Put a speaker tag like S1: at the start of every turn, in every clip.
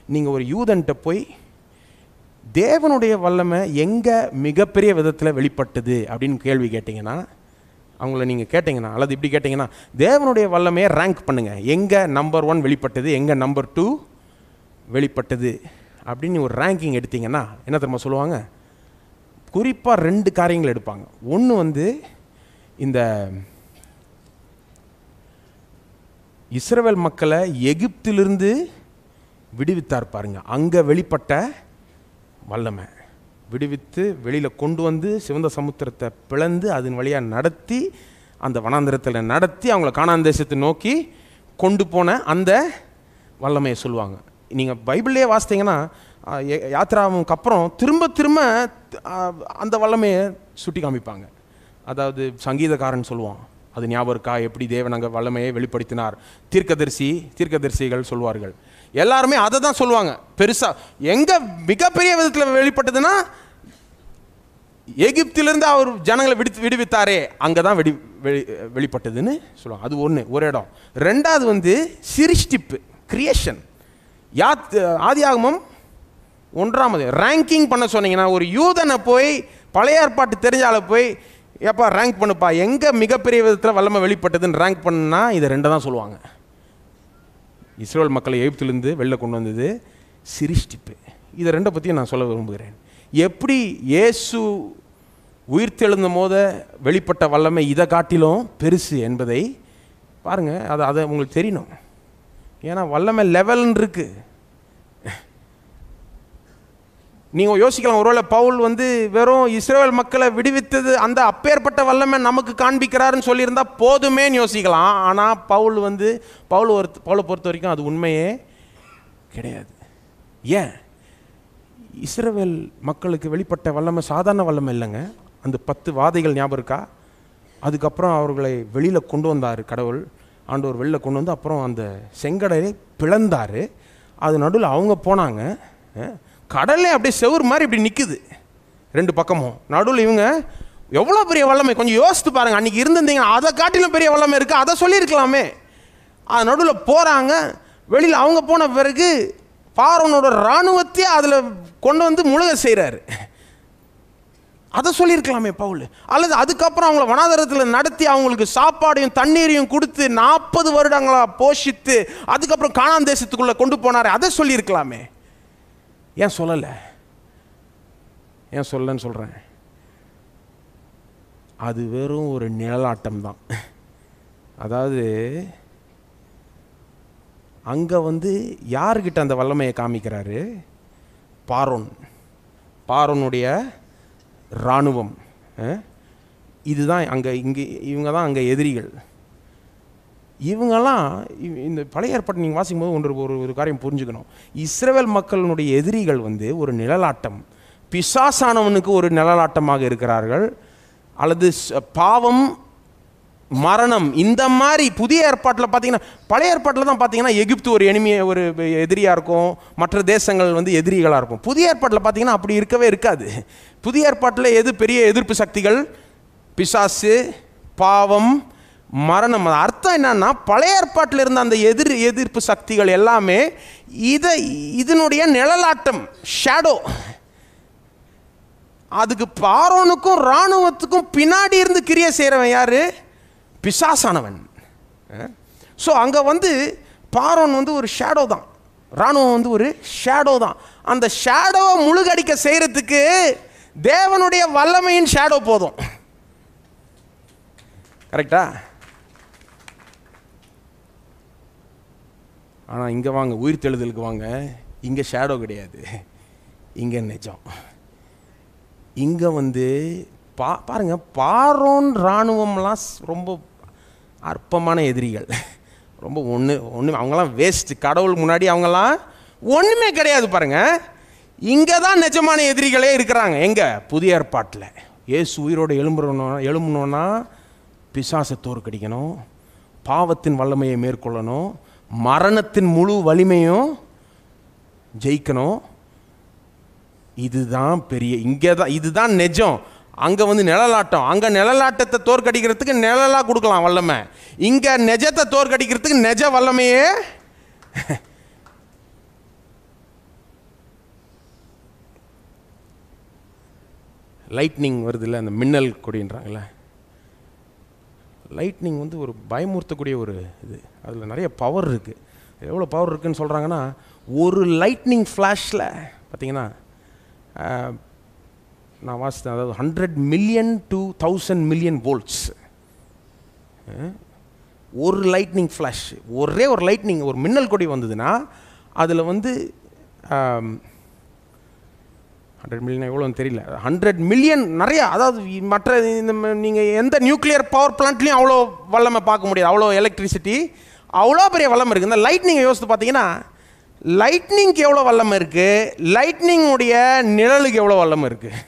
S1: நீங்கள் ஒரு யூதன்ட்ட போய் தேவனுடைய வல்லமை எங்கே மிகப்பெரிய விதத்தில் வெளிப்பட்டது அப்படின்னு கேள்வி கேட்டிங்கன்னா, அவங்கள நீங்கள் கேட்டிங்கன்னா, அல்லது இப்படி கேட்டிங்கன்னா, தேவனுடைய வல்லமையை ரேங்க் பண்ணுங்கள், எங்கே நம்பர் 1 வெளிப்பட்டது, எங்கே நம்பர் 2 வெளிப்பட்டது அப்படின்னு ஒரு ரேங்கிங் எடுத்திங்கன்னா என்ன தெரியுமா சொல்லுவாங்க? குறிப்பாக 2 காரியங்கள் எடுப்பாங்க. ஒன்று இந்த இஸ்ரவேல் மக்களை எகிப்திலிருந்து விடுவித்தார் பாருங்க, அங்கே வெளிப்பட்ட வல்லமை. விடுவித்து வெளியில் கொண்டு வந்து சிவந்த சமுத்திரத்தை பிளந்து அதன் வழியாக நடத்தி அந்த வனாந்திரத்தில் நடத்தி அவங்கள கானான் தேசத்தை நோக்கி கொண்டு போன அந்த வல்லமையை சொல்லுவாங்க. நீங்கள் பைபிள்லேயே வாசித்தீங்கன்னா யாத்திராவுக்கு அப்புறம் திரும்ப திரும்ப அந்த வல்லமையை சுட்டி காமிப்பாங்க. அதாவது சங்கீதக்காரன் சொல்லுவான், அது ஞாபகம் இருக்கா, எப்படி தேவன் அங்கே வல்லமையை வெளிப்படுத்தினார். தீர்க்கதரிசிகள் சொல்வார்கள், எல்லாருமே அதை தான் சொல்லுவாங்க. பெருசாக எங்கே மிகப்பெரிய விதத்தில் வெளிப்பட்டதுன்னா எகிப்திலிருந்து அவர் ஜனங்களை விடுவித்தாரே, அங்கே தான் வெளிப்பட்டதுன்னு சொல்லுவாங்க. அது ஒரு இடம். ரெண்டாவது சிருஷ்டிப்பு, கிரியேஷன். ஆதியாகமம் 1 ரேங்கிங் பண்ண சொன்னீங்கன்னா, ஒரு யூதனை போய் பழைய ஏற்பாட்டு தெரிஞ்சால போய் எப்பா ரேங்க் பண்ணுப்பா, எங்கே மிகப்பெரிய விதத்தில் வல்லமை வெளிப்பட்டதுன்னு ரேங்க் பண்ணா இதை 2 தான் சொல்லுவாங்க. இஸ்ரேல் மக்களை எகிப்திலிருந்து வெளில கொண்டு வந்தது சிருஷ்டிப்பு. இதை 2 பற்றியும் நான் சொல்ல விரும்புகிறேன். எப்படி இயேசு உயிர்த்தெழுந்த போது வெளிப்பட்ட வல்லமை இதை காட்டிலும் பெருசு என்பதை பாருங்கள். அதை உங்களுக்கு தெரியணும். ஏன்னா வல்லமை லெவல்னு இருக்கு. நீங்கள் யோசிக்கலாம், ஒருவேளை பவுல் வெறும் இஸ்ரேல் மக்களை விடுவித்தது அந்த அப்பேற்பட்ட வல்லமை நமக்கு காண்பிக்கிறாருன்னு சொல்லியிருந்தா போதுமேன்னு யோசிக்கலாம். ஆனால் பவுலை பொறுத்த வரைக்கும் அது உண்மையே கிடையாது. ஏன்? இஸ்ரவேல் மக்களுக்கு வெளிப்பட்ட வல்லமை சாதாரண வல்லமை இல்லைங்க. அந்த 10 வாதைகள் ஞாபகம் இருக்கா? அதுக்கப்புறம் அவர்களை வெளியில் கொண்டு வந்தார் கடவுள். ஆண்டவர் வெளியில் கொண்டு வந்து அப்புறம் அந்த செங்கடலை பிளந்தார். அது நடுவில் அவங்க போனாங்க. கடலே அப்படியே செவுறு மாதிரி இப்படி நிற்குது 2 பக்கமும். நடுவில் இவங்க எவ்வளோ பெரிய வல்லமை கொஞ்சம் யோசித்து பாருங்கள். அன்றைக்கி இருந்திருந்தீங்கன்னா அதை காட்டிலும் பெரிய வல்லமை இருக்குது, அதை சொல்லியிருக்கலாமே. அது நடுவில் போகிறாங்க. வெளியில் அவங்க போன பிறகு பார்வோனோட இராணுவத்தையே அதில் கொண்டு வந்து முழுக செய்கிறாரு. அதை சொல்லியிருக்கலாமே பவுல். அல்லது அதுக்கப்புறம் அவங்கள வனாந்தரத்தில் நடத்தி அவங்களுக்கு சாப்பாடையும் தண்ணீரையும் கொடுத்து 40 வருடங்களாக போஷித்து அதுக்கப்புறம் கானான் தேசத்துக்குள்ளே கொண்டு போனார், அதை சொல்லியிருக்கலாமே. ஏன் சொல்லலை? ஏன் சொல்லன்னு சொல்கிறேன், அது வெறும் ஒரு நிழலாட்டம் தான். அதாவது அங்கே யார்கிட்ட அந்த வல்லமையை காமிக்கிறாரு? பார்வோனுடைய இராணுவம். இதுதான் இவங்க தான் அங்கே எதிரிகள். இவங்கெல்லாம் இந்த பழைய ஏற்பாட்டை நீங்கள் வாசிக்கும் போது ஒரு காரியம் புரிஞ்சுக்கணும். இஸ்ரவேல் மக்களுடைய எதிரிகள் ஒரு நிழலாட்டம், பிசாசானவனுக்கு ஒரு நிழலாட்டமாக இருக்கிறார்கள். அல்லது பாவம், மரணம், இந்த மாதிரி புதிய ஏற்பாட்டில் பார்த்தீங்கன்னா, பழைய ஏற்பாட்டில் தான் பார்த்தீங்கன்னா எகிப்து ஒரு எதிரியாக இருக்கும், மற்ற தேசங்கள் எதிரிகளாக இருக்கும். புதிய ஏற்பாட்டில் பார்த்தீங்கன்னா அப்படி இருக்கவே இருக்காது. புதிய ஏற்பாட்டில் எது பெரிய எதிர்ப்பு சக்திகள்? பிசாசு, பாவம், மரணம். அர்த்தம் என்னன்னா, பழைய ஏற்பாட்டில் இருந்த அந்த எதிர்ப்பு சக்திகள் எல்லாமே இதனுடைய நிழலாட்டம், ஷேடோ. அதுக்கு பார்வோனுக்கும் இராணுவத்துக்கும் பின்னாடி இருந்து கிரியை செய்கிறவன் யாரு? பிசாசானவன். ஸோ அங்கே பார்வோன் ஒரு ஷேடோ தான், இராணுவம் ஒரு ஷேடோ தான். அந்த ஷேடோவை முழுகடிக்க செய்கிறதுக்கு தேவனுடைய வல்லமையின் ஷேடோ போதும். கரெக்டா? ஆனால் இங்கே வாங்க, உயிர்த்தெழுதலுக்கு வாங்க, இங்கே ஷேடோ கிடையாது, இங்கே நிஜம். இங்கே பாருங்க, பார்வோன் இராணுவம்லாம் ரொம்ப அற்பமான எதிரிகள், ரொம்ப ஒன்று அவங்களாம் வேஸ்ட். கடவுள் முன்னாடி அவங்களாம் ஒன்றுமே கிடையாது. பாருங்க, இங்கே தான் நிஜமான எதிரிகளே இருக்கிறாங்க. எங்கே? புதிய ஏற்பாட்டில். இயேசு உயிரோடு எழும்பணுன்னா பிசாசை தோற்கடிக்கணும், பாவத்தின் வல்லமையை மேற்கொள்ளணும், மரணத்தின் முழு வலிமையும் ஜெயிக்கணும். இதுதான் பெரிய, இங்கே தான், இதுதான் நிஜம். அங்கே நிழலாட்டம். அங்கே நிழலாட்டத்தை தோற்கடிக்கிறதுக்கு நிழலாக கொடுக்கலாம் வல்லமை. இங்கே நிஜத்தை தோற்கடிக்கிறதுக்கு நிஜ வல்லமையே லைட்னிங் வருது இல்லை, அந்த மின்னல் கொடின்றாங்களே, லைட்னிங் வந்து ஒரு பயமுறுத்தக்கூடிய ஒரு இது. அதில் நிறைய பவர் இருக்குது. எவ்வளோ பவர் இருக்குதுன்னு சொல்கிறாங்கன்னா, ஒரு லைட்னிங் ஃப்ளாஷில் பார்த்தீங்கன்னா நான் வாசித்தேன், அதாவது 100 மில்லியன் to 1000 மில்லியன் வோல்ட்ஸ். ஒரு லைட்னிங் ஃப்ளாஷ், ஒரே ஒரு லைட்னிங், ஒரு மின்னல் கொடி வந்ததுன்னா அதில் வந்து 100 மில்லியன் எவ்வளோன்னு தெரியல, 100 மில்லியன் நிறையா. அதாவது மற்ற இந்த நீங்கள் எந்த நியூக்ளியர் பவர் பிளான்ட்லேயும் அவ்வளோ வல்லமை பார்க்க முடியாது, அவ்வளோ எலக்ட்ரிசிட்டி, அவ்வளோ பெரிய வல்லமை இருக்குது. இந்த லைட்னிங்கை யோசித்து பார்த்தீங்கன்னா, லைட்னிங்க்கு எவ்வளோ வல்லமை இருக்குது, லைட்னிங்குடைய நிழலுக்கு எவ்வளோ வல்லமை இருக்குது.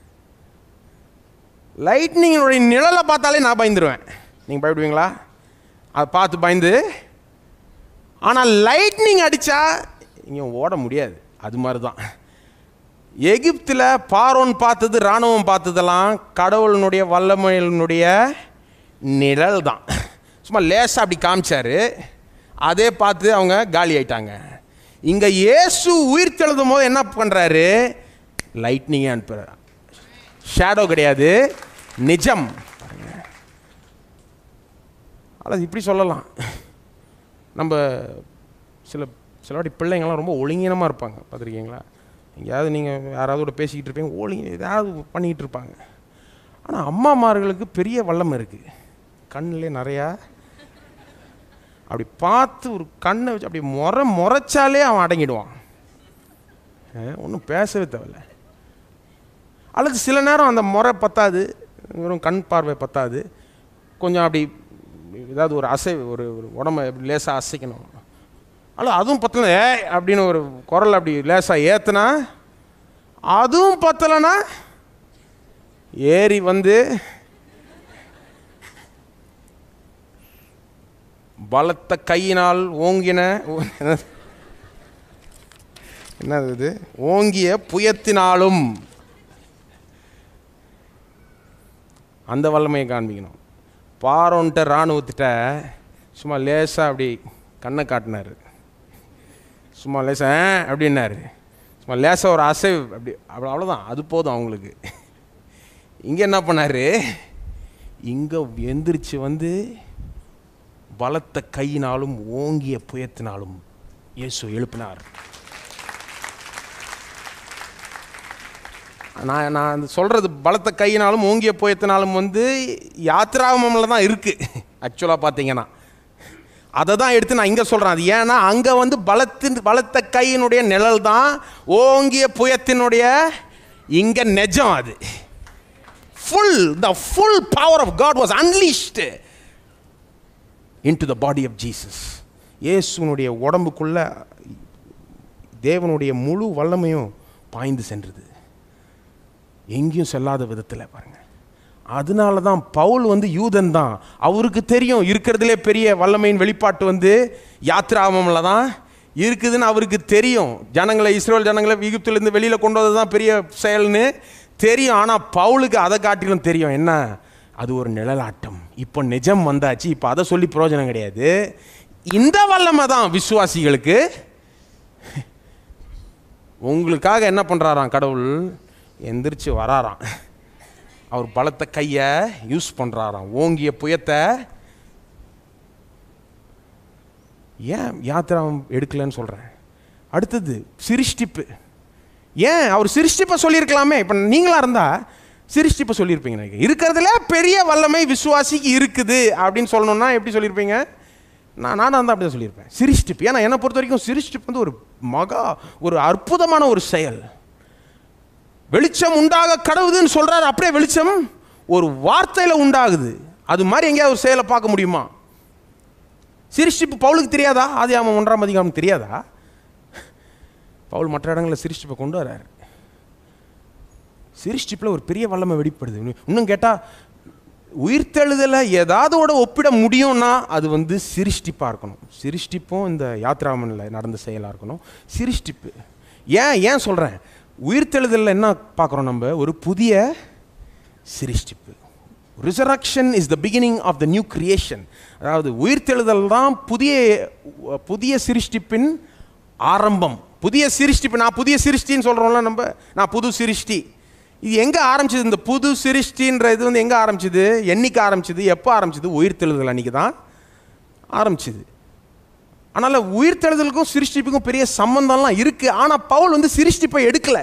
S1: லைட்னிங்குடைய நிழலை பார்த்தாலே நான் பயந்துருவேன். நீங்கள் பயப்படுவீங்களா? அதை பார்த்து பயந்து. ஆனால் லைட்னிங் அடித்தா இங்கே ஓட முடியாது. அது மாதிரி தான் எகிப்தில் பார்வோன் பார்த்தது, இராணுவம் பார்த்ததெல்லாம் கடவுளினுடைய வல்லமையினுடைய நிழல் தான். சும்மா லேசாக அப்படி காமிச்சார், அதே பார்த்து அவங்க காலி ஆயிட்டாங்க. இங்கே இயேசு உயிர் தெழுதும் போது என்ன பண்ணுறாரு? லைட்னிங்கே அனுப்புகிறார். ஷேடோ கிடையாது, நிஜம். அல்லது இப்படி சொல்லலாம், நம்ம சில வாட்டி பிள்ளைங்கள்லாம் ரொம்ப ஒழுங்கினமாக இருப்பாங்க, பார்த்துருக்கீங்களா? எங்கேயாவது நீங்கள் யாராவது பேசிக்கிட்டு இருப்பீங்க, ஒழுங்கி ஏதாவது பண்ணிக்கிட்டு இருப்பாங்க. ஆனால் அம்மாமார்களுக்கு பெரிய வல்லமை இருக்குது. கண்ணிலே நிறையா அப்படி பார்த்து ஒரு கண்ணை வச்சு அப்படி முறைச்சாலே அவன் அடங்கிடுவான், ஒன்றும் பேசவே தேவையில்லை. அல்லது சில நேரம் அந்த முறை பத்தாது, வெறும் கண் பார்வை பத்தாது, கொஞ்சம் அப்படி ஏதாவது ஒரு ஒரு உடம்பை லேசாக அசைக்கணும். அல்ல அதுவும் பத்தலை அப்படின்னு ஒரு குரல் அப்படி லேசாக ஏற்றுனா, அதுவும் பத்தலைன்னா ஏறி வந்து பலத்த கையினால் ஓங்கின என்னது இது, ஓங்கிய புயத்தினாலும் அந்த வல்லமையை காண்பிக்கணும். பார்வோன்ட்ட இராணுவத்திட்ட சும்மா லேசாக அப்படி கண்ணை காட்டினார், சும்மா லேசாக அப்படின்னாரு, சும்மா லேசாக ஒரு அசைவு அப்படி அவ்வளோதான், அது போதும் அவங்களுக்கு. இங்கே என்ன பண்ணார்? இங்கே எந்திரிச்சு வந்து பலத்த கையினாலும் ஓங்கிய புயத்தினாலும் இயேசு எழுப்பினார். நான் சொல்கிறது பலத்த கையினாலும் ஓங்கிய புயத்தினாலும் வந்து யாத்திராகமம்ல தான் இருக்குது. ஆக்சுவலாக பார்த்தீங்கன்னா அதை தான் எடுத்து நான் இங்கே சொல்கிறேன். அது ஏன்னா அங்கே வந்து பலத்த கையினுடைய நிழல் தான் ஓங்கிய புயத்தினுடைய இங்கே நிஜம். அது the full power of God was unleashed into the body of Jesus. இயேசுனுடைய உடம்புக்குள்ள தேவனுடைய முழு வல்லமையும் பாய்ந்து சென்றது, எங்கேயும் செல்லாத விதத்தில். பாருங்க, அதனால தான் பவுல் வந்து யூதன் தான், அவருக்கு தெரியும் இருக்கிறதுலே பெரிய வல்லமையின் வெளிப்பாட்டு வந்து யாத்திராகமம்ல தான் இருக்குதுன்னு அவருக்கு தெரியும். ஜனங்களை, இஸ்ரேல் ஜனங்களை எகிப்திலிருந்து வெளியில் கொண்டு வந்தது தான் பெரிய செயல்னு தெரியும். ஆனால் பவுலுக்கு அதை காட்டிலும் தெரியும், என்ன அது ஒரு நிழலாட்டம், இப்போ நிஜம் வந்தாச்சு, இப்போ அதை சொல்லி பிரயோஜனம் கிடையாது. இந்த வல்லமை தான் விசுவாசிகளுக்கு. உங்களுக்காக என்ன பண்ணுறாராம் கடவுள்? எந்திரிச்சு வராராம், அவர் பலத்த கையை யூஸ் பண்ணுறாராம், ஓங்கிய புயத்தை. ஏன் யாத்திராம் எடுக்கலன்னு சொல்கிறேன்? அடுத்தது சிருஷ்டிப்பு. ஏன் அவர் சிருஷ்டிப்பை சொல்லியிருக்கலாமே? இப்போ நீங்களாக இருந்தால் சிருஷ்டிப்பை சொல்லியிருப்பீங்க. எனக்கு இருக்கிறதுல பெரிய வல்லமை விசுவாசிக்கு இருக்குது அப்படின்னு சொல்லணும்னா எப்படி சொல்லியிருப்பீங்க? நானாக இருந்தால் அப்படி தான் சொல்லியிருப்பேன், சிருஷ்டிப்பு. ஏன்னா என்னை பொறுத்த வரைக்கும் சிருஷ்டிப்பு வந்து ஒரு அற்புதமான ஒரு செயல். வெளிச்சம் உண்டாக கடவுதுன்னு சொல்கிறாரு, அப்படியே வெளிச்சம் ஒரு வார்த்தையில் உண்டாகுது. அது மாதிரி எங்கேயாவது ஒரு செயலை பார்க்க முடியுமா? சிருஷ்டிப்பு பவுலுக்கு தெரியாதா? ஆதியாகமம் 1ஆம் அதிகாரம் தெரியாதா? பவுல் மற்ற இடங்களில் சிருஷ்டிப்பை கொண்டு வர்றாரு. சிருஷ்டிப்பில் ஒரு பெரிய வல்லமை வெளிப்படுது. இன்னும் கேட்டால் உயிர்த்தெழுதலை ஏதாவதோட ஒப்பிட முடியும்னா அது வந்து சிருஷ்டிப்பாக இருக்கணும். சிருஷ்டிப்பும் இந்த யாத்திராமனில் நடந்த செயலாக இருக்கணும். சிருஷ்டிப்பு ஏன் சொல்கிறேன்? உயிர்த்தெழுதலில் என்ன பார்க்குறோம் நம்ம? ஒரு புதிய சிருஷ்டிப்பு. Resurrection is the beginning of the new creation. அதாவது உயிர்த்தெழுதல் தான் புதிய சிருஷ்டிப்பின் ஆரம்பம். புதிய சிருஷ்டிப்பு. நான் புதிய சிருஷ்டின்னு சொல்கிறோம்ல நம்ம, நான் புது சிருஷ்டி. இது எங்கே ஆரம்பிச்சது? இந்த புது சிருஷ்டின்ற இது வந்து எங்கே ஆரம்பிச்சது? என்னைக்கு ஆரம்பிச்சது? எப்போ ஆரம்பிச்சது? உயிர்த்தெழுதல் அன்றைக்கி தான் ஆரம்பிச்சது. அதனால் உயிர்த்தெழுதலுக்கும் சிருஷ்டிப்புக்கும் பெரிய சம்பந்தம்லாம் இருக்குது. ஆனால் பவுல் வந்து சிருஷ்டிப்பை எடுக்கலை.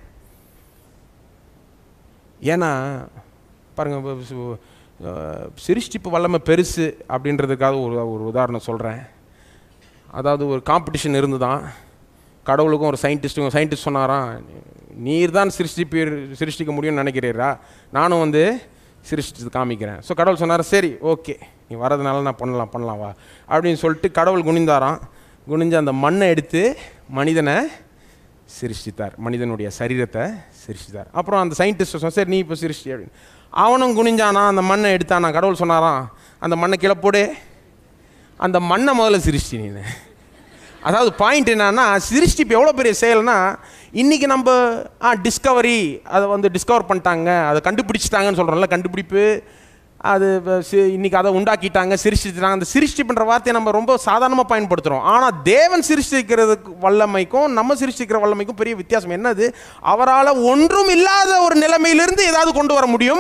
S1: ஏன்னா பாருங்கள், சிருஷ்டிப்பு வல்லமை பெருசு அப்படின்றதுக்காக ஒரு உதாரணம் சொல்கிறேன். அதாவது ஒரு காம்படிஷன் இருந்து தான் கடவுளுக்கும் ஒரு சயின்டிஸ்ட் சொன்னாராம், நீர் தான் சிருஷ்டிக்க முடியும்னு நினைக்கிறீரா, நானும் வந்து சிருஷ்டித்து காமிக்கிறேன். ஸோ கடவுள் சொன்னார், சரி ஓகே நீ வரதுனால நான் பண்ணலாம் வா அப்படின்னு சொல்லிட்டு கடவுள் குனிஞ்சு அந்த மண்ணை எடுத்து மனிதனை சிருஷ்டித்தார், மனிதனுடைய சரீரத்தை சிருஷ்டித்தார். அப்புறம் அந்த சயின்டிஸ்ட் சொன்ன, சரி நீ இப்போ சிருஷ்டி அப்படின்னு. அவனும் குனிஞ்சானா, அந்த மண்ணை எடுத்தானா. கடவுள் சொன்னாராம், அந்த மண்ணை கீழே போடு, அந்த மண்ணை முதல்ல சிருஷ்டி நீ. அதாவது பாயிண்ட் என்னன்னா, சிருஷ்டிப்பு எவ்வளோ பெரிய செயல்னா, இன்றைக்கி நம்ம டிஸ்கவரி அதை வந்து டிஸ்கவர் பண்ணிட்டாங்க, அதை கண்டுபிடிச்சிட்டாங்கன்னு சொல்கிறோம்ல, கண்டுபிடிப்பு அது இன்றைக்கி அதை உண்டாக்கிட்டாங்க, சிருஷ்டிச்சிட்டாங்க. அந்த சிருஷ்டிப்புன்ற வார்த்தையை நம்ம ரொம்ப சாதாரணமாக பயன்படுத்துகிறோம். ஆனால் தேவன் சிருஷ்டிக்கிறதுக்கு வல்லமைக்கும் நம்ம சிருஷ்டிக்கிற வல்லமைக்கும் பெரிய வித்தியாசம். என்னது? அவரால் ஒன்றும் இல்லாத ஒரு நிலைமையிலிருந்து ஏதாவது கொண்டு வர முடியும்.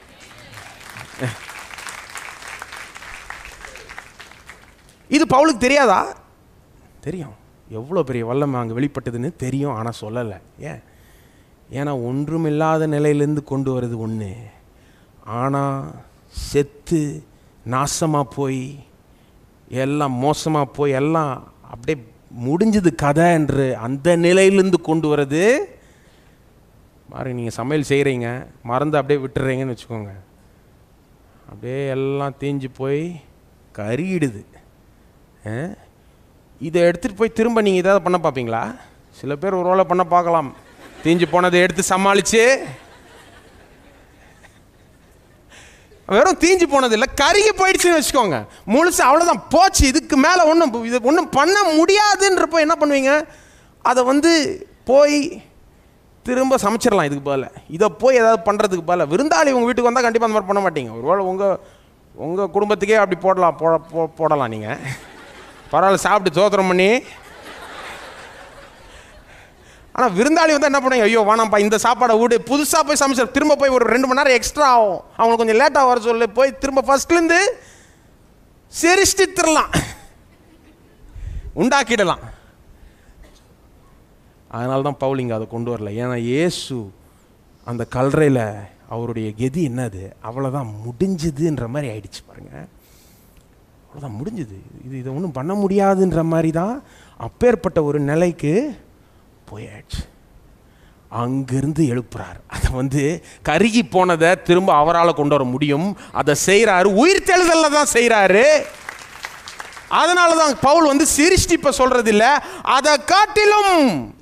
S1: இது பவுலுக்கு தெரியாதா? தெரியும். எவ்வளோ பெரிய வல்லமை அங்கே வெளிப்பட்டதுன்னு தெரியும், ஆனால் சொல்லலை. ஏன்னா ஒன்றும் இல்லாத நிலையிலேருந்து கொண்டு வர்றது ஒன்று, ஆனால் செத்து நாசமாக போய் எல்லாம் மோசமாக போய் எல்லாம் அப்படியே முடிஞ்சது கதை என்று அந்த நிலையிலேருந்து கொண்டு வர்றது. மாதிரி நீங்கள் சமையல் செய்கிறீங்க, மறந்து அப்படியே விட்டுறீங்கன்னு வச்சுக்கோங்க, அப்படியே எல்லாம் தீஞ்சு போய் கருகிடுது. இதை எடுத்துகிட்டு போய் திரும்ப நீங்கள் ஏதாவது பண்ண பார்ப்பீங்களா? சில பேர் ஒரு வேளை பண்ண பார்க்கலாம், தீஞ்சு போனதை எடுத்து சமாளித்து. வெறும் தீஞ்சு போனது இல்லை, கருகி போயிடுச்சுன்னு வச்சுக்கோங்க, முழுசு அவ்வளோதான், போச்சு, இதுக்கு மேலே ஒன்றும் பண்ண முடியாதுன்றப்போ என்ன பண்ணுவீங்க? அதை வந்து போய் திரும்ப சமைச்சிடலாம். இதுக்கு பதில் இதை போய் ஏதாவது பண்ணுறதுக்கு பதில் விருந்தாளி உங்கள் வீட்டுக்கு வந்தால் கண்டிப்பாக அந்த மாதிரி பண்ண மாட்டீங்க. ஒருவேளை உங்கள் குடும்பத்துக்கே அப்படி போடலாம் நீங்கள். பரவாயில்ல, சாப்பிட்டு தோத்திரம் பண்ணி. ஆனால் விருந்தாளி வந்து என்ன பண்ணுவாங்க? ஐயோ வேணாம்ப்பா, இந்த சாப்பாடை விடு, புதுசாக போய் சமைச்ச திரும்ப போய் ஒரு 2 மணி நேரம் எக்ஸ்ட்ரா ஆகும், அவங்களுக்கு கொஞ்சம் லேட்டாக வர சொல்லி போய் திரும்ப ஃபர்ஸ்ட்லேருந்து சிருஷ்டித்திடலாம், உண்டாக்கிடலாம். அதனால தான் பவுல் இங்கே அதை கொண்டு வரல. ஏன்னா இயேசு அந்த கல்லறையில் அவருடைய கெதி என்னது? அவ்வளோதான், முடிஞ்சுதுன்ற மாதிரி ஆயிடுச்சு. பாருங்க, அவ்வளோதான், முடிஞ்சுது, இதை ஒன்றும் பண்ண முடியாதுன்ற மாதிரி தான் அப்பேற்பட்ட ஒரு நிலைக்கு போயாச்சு. அங்கிருந்து எழுப்புறார். அதை வந்து கருகி போனதை திரும்ப அவரால் கொண்டு வர முடியும். அதை செய்கிறாரு, உயிர்த்தெழுதலில் தான் செய்கிறாரு. அதனால தான் பவுல் வந்து சிருஷ்டிப்பை சொல்றது இல்லை, அதை காட்டிலும்